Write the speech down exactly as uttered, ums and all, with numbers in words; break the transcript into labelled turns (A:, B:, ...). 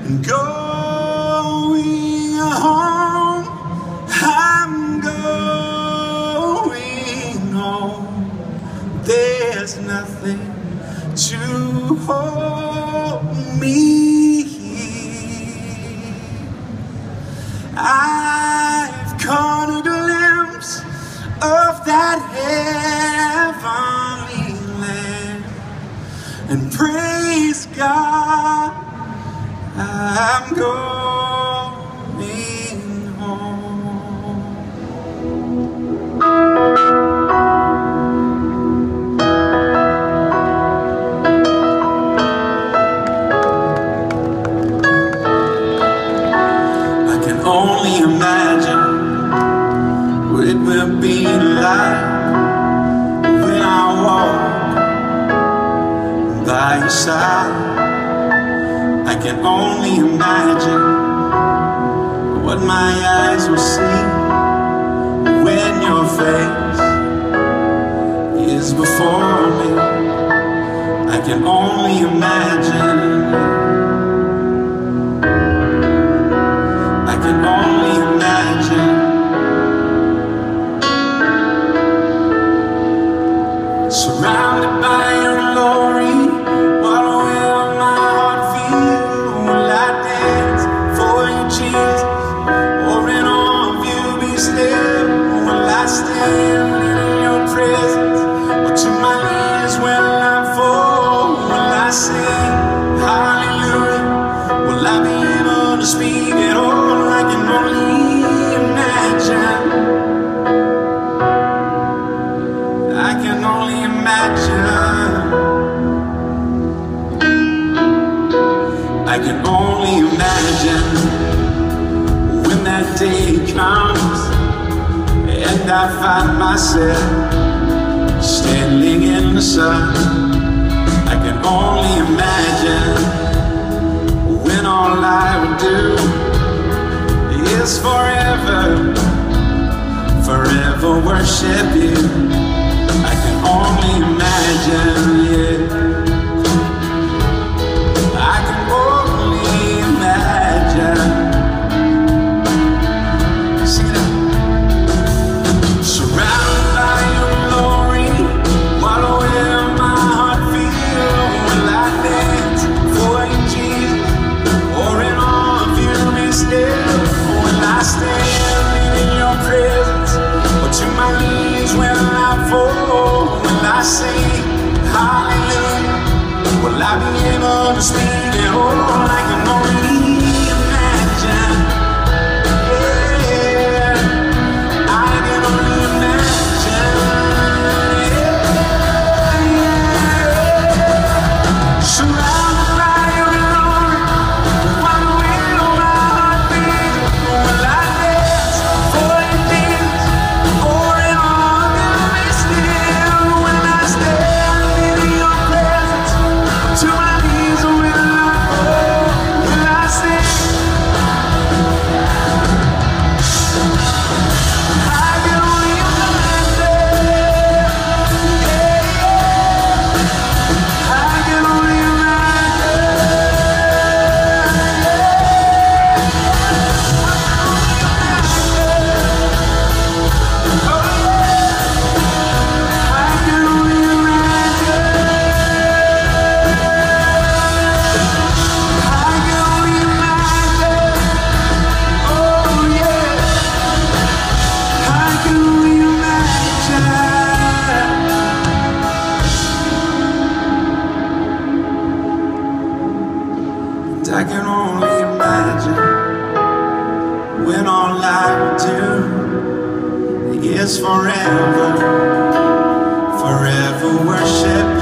A: and going home. I'm going home. There's nothing to hold me here. I've caught a glimpse of that heavenly land, and praise God, I'm going home. I can only imagine what it will be like when I walk by your side. I can only imagine what my eyes will see when your face is before me. I can only imagine. I can only imagine. Surrounded by your glory, what will my heart feel? Will I dance for you, Jesus? Or in awe of you be still? Will I stand in your presence? Or to my knees will I fall? Will I sing hallelujah? Will I be able to speak at all? I can only imagine. I can only imagine. I can only imagine when that day comes and I find myself standing in the sun. I can only imagine when all I would do is forever, forever worship you. I can only imagine, yeah. I can only imagine. See that? Surrounded by your glory, what will my heart feel? Will I dance for you, Jesus? Or in awe of you be still? Or will I stand in your presence? Or to my knees will I fall? Will I sing hallelujah? Will I be able to speak at all? I can only imagine. Yeah, I can only imagine. Yeah. Surrounded by your glory, what will my heart feel? Will I dance for you, Jesus? Or in awe of you be still? Will I stand in your presence? To my knees will I fall? Will I sing? I can only imagine. Yeah, I can only imagine. Oh yeah, I can only imagine. I can only imagine. Oh yeah, I can only imagine. And I can only imagine when all I would do is forever, forever worship